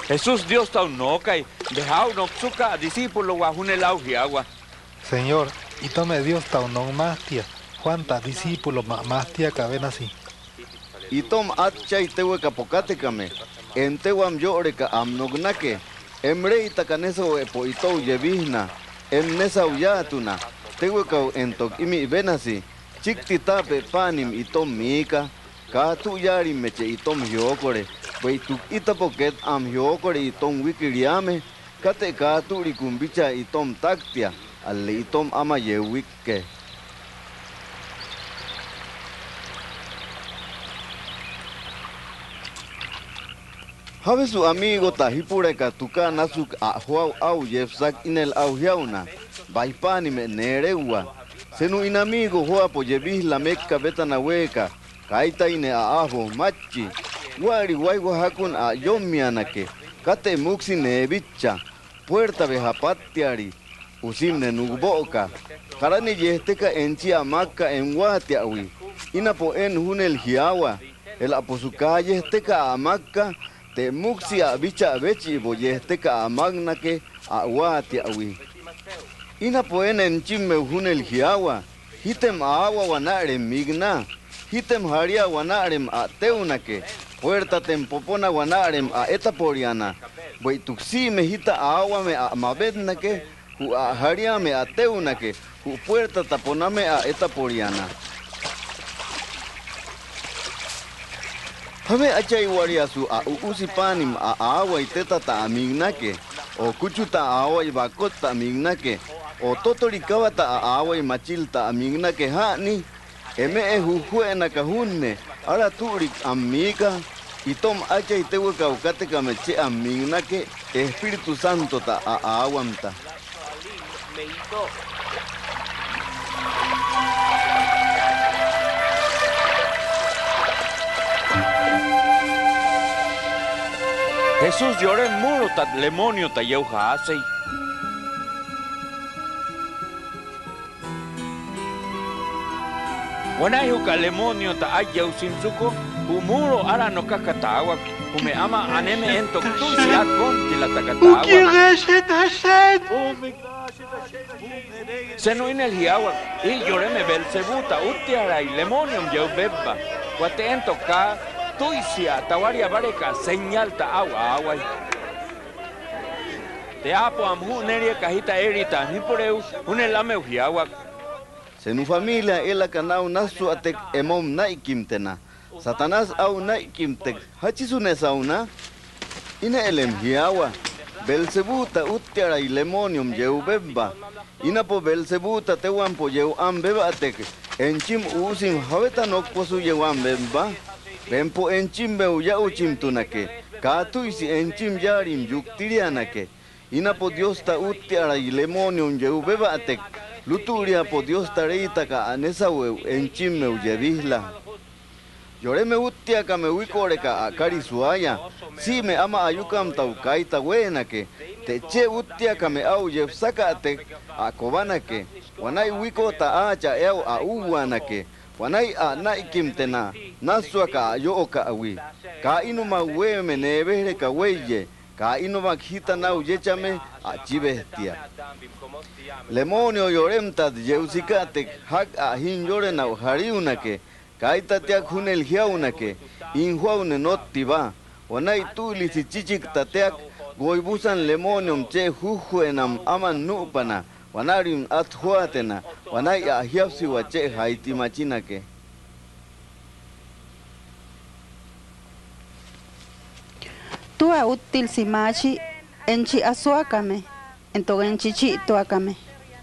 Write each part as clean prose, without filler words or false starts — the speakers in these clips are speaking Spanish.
Jesús Dios ta unoca y deja unoksuka discípulo guajune agua. Señor, y tome Dios ta unon mastia, Juan ta discípulo mastia caben así. Y tom atchay tewe kapokatecame, en tewam lloreca amnognake, emrei tacaneso epo itou yevihna, emnesa uyatuna, tewe kau entok imi venasi, chikti tape panim itom mika, ka tu yari meche itom hiokore, weituk itapoket am hiokore itom wikiriame, kate ka tu rikumbicha itom taktia, alle itom ama yewikke. Habe su amigo tahipureka tuka nasuk ahuau au yefsak inel auhiauna, baipani me nerewa. Senu inamigo hoa po yebih la mekka betana weka, kaita ine aho machi. Wari waiwa hakun a yomianake, kate muksi nebicha, puerta behapatiari, usimne nugboka. Karani yesteka enchi amaka en watiawi, inapo en hunel hiawa, el aposuka yesteka amaka, te muksi a bicha bechi boyesteka a magnake a wati awi. Ina poen en chimme hunel hiawa, hitem a agua wanarem migna, hitem haria wanarem a teunake, puerta tempopona wanarem a etaporiana, boi tuxi me hita a agua me a mabednake, hu a haria me a teunake, hu puerta taponame a etaporiana. Habe achay wariasu a usipanim a agua y teta ta amingnake, o kuchuta agua y bakot ta amingnake, o totorikawa ta agua y machil ta amingnake hani, eme e hujuena kahunne, ara turik amiga, y tom achay tewe kaukate kameche amingnake, Espíritu Santo ta a aguanta. Jesús lloró en muro ta lemonio ta yeuja hace. Buena yuka lemonio ta ayau sinsuko, muro ara no kakatawa, me ama aneme ento tusi akon tila takatawa. Seno in el hiawa, y lloré me belzebuta, utiara y lemonium yeu bebba, guate ento ka. Tuisia, tawaria bareka, señal ta agua. Te apo amhu neria cajita erita, ni por eu, un elame ujiagua. Senu familia ela kanau nasu atek emom naikimtena. Satanás au naikimtek, hachisune sauna. Ina elem hiawa. Belzebuta utiara y lemonium yeu bebba. Ina po belzebuta tewampo yeu ambeba atek. Enchim usim haveta nokposu yeu ambeba. Bempo enchim beu yau chimtunake, katuisi enchim yarim yuktirianake, ina po Dios ta utiara y lemonium yeu bebatek, luturia po Dios ta reita ka anesaweu enchim meu yebihla. Llore me utia ka me wikoreka a karisuaya, si me ama ayukam tau kaita wenake, te che utia ka me au yefsaka atek a kobanake, wanai wiko ta acha eu a uwanake. Wanai a naikimtena, nasua ka yo ka awi. Ka inu ma we me nevere ka weye, ka inu ma hita na uyechame a chibestia. Lemonio yoremta yeusikate, hak a hin yore na hariunake, ka itateak hunel hiaunake, inhuaune notiba. Wanai tuli si chichik tateak, goibusan lemonium che hujuenam aman nupana. Wanarium athuatena, wanai a hiapsi wache haiti machinake. Tua útil si machi, enchi asuakame, ento enchichi tuakame.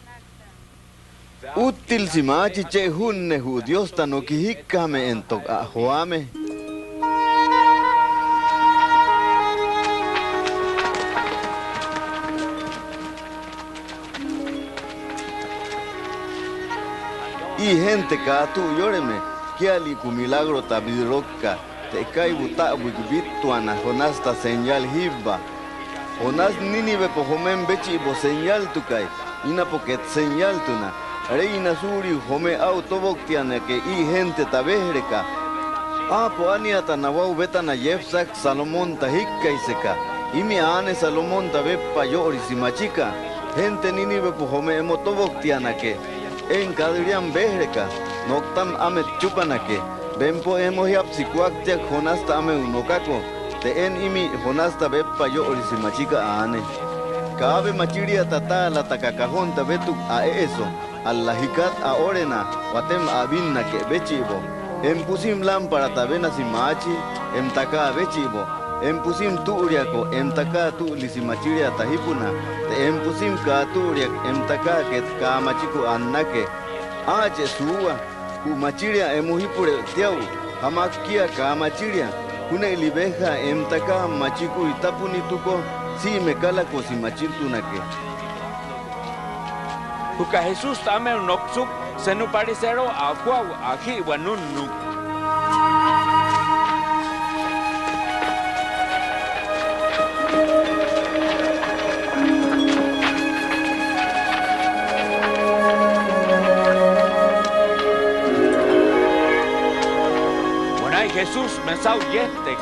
Útil si machi che hunne hu Dios tano kihikame entok ahuame. Y gente ka tu yoreme, que ali ku milagro tabiroka, te kai buta wikbituana, Jonás ta señal hibba. Jonás ninive po homen bechi bo señal tukai, ina poket señal tuna. Reina suri home autoboktiana que y gente tabehreka. Po ania ta nawau betana yefsak Salomón ta hikka iseka. Y mi ane Salomón tabe payori si machica. Gente Nínive pujome emotoboktianake. En kadrian behreka. Noctam amet chupanake. Bempo hemos yapsikuaktiak honasta ame unokako. Te en imi honasta be payori si machica ane. Cabe machiria tata la takakajón tabetuk a eso. Allahikat a orena. Watem abinna que bechibo. Empusim lámpara tabena si machi. Emtaka bechibo. Empusim tuuriako, emtaka tu lisimachiria tahipuna, te empusim ka tuuriak, emtaka ket ka machiku annake. Ache suwa, ku machiria emuhipure tiau, hamakia ka machiria, kune libeja emtaka machiku itapuni tuko, si mekala ko si machirtunake. Kuka Jesús tame unoksuk, senu parisero aqua aji wanunu. Jesús me sauyete.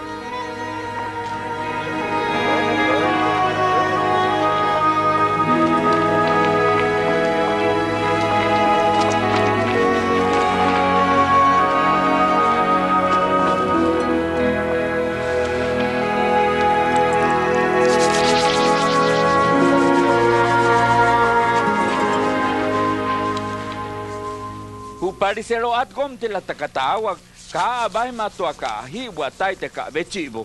Parisero atgom te la takatawa. Ka bai matua ka hiwa taite ka bechibo.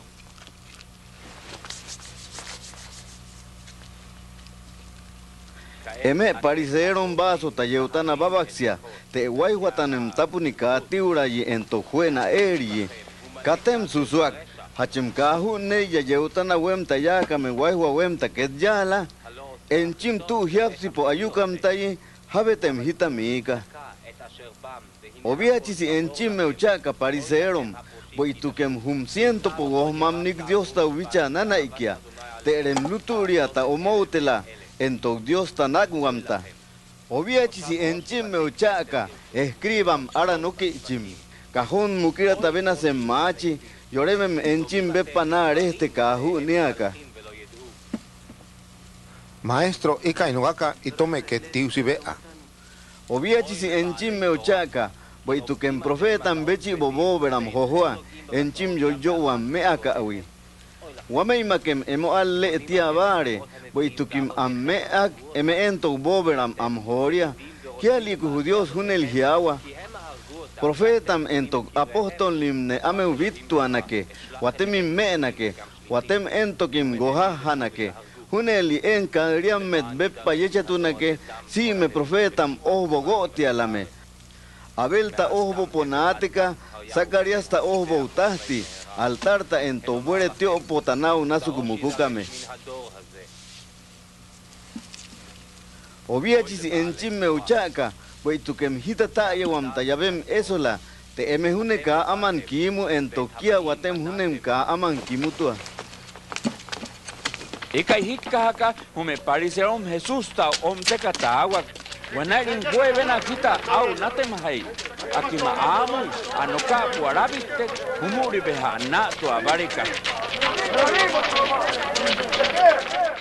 Eme pariseron vaso tayeutana babaxia. Te guayhuatanem tapunika tiurayi ento juena eri. Katem susuak. Hachem kahu ne yayeutana wem tayakame guayhua wem taket yala. Enchim tu hiapsipo ayukam tayi habetem hitamika. Obiachisi enchim meuchaka pariseron. Boitukem hum siento po mamnik Dios ta ubicha nanaikia. Terem luturia ta omoutela. Ento Dios ta naguamta. Obiachisi enchim meuchaka. Escribam aranukichim. Cajón mukira tabena semachi. Yoremem enchim bepanar este caju niaka. Maestro, ika inuaka y tome que tiusi vea. Obiachisi enchim meuchaka. Boitukem profetan bechi bobo beram jojoa. Enchim yoyowan meaka awi. Wameimakem emo alle tia bare. Boitukim ammeak eme ento boberam amhoria. Kiali kujudios hunel hiawa. Profetam ento apostol limne ameu vittuanake. Watemim menake. Watem entokim gohahanake. Huneli en kadriam met beppa yechatunake. Si me profetam ohbogotialame. Abelta ohbo ponática, Zacarías ta ohbo utahti, altarta en tobuere teo potanau nasukumucukame. Obiachisi enchimme uchaka, boitukem hita tayawam tayabem esola, te emehune ka aman kimu en tokia watem hunem ka aman kimutua. Ika hikahaka, hume pariserom Jesús ta omtekatawak. Wanarin hueven akita au natemahai. Aki maamu anoka puarabite humuri beha na tu abarika.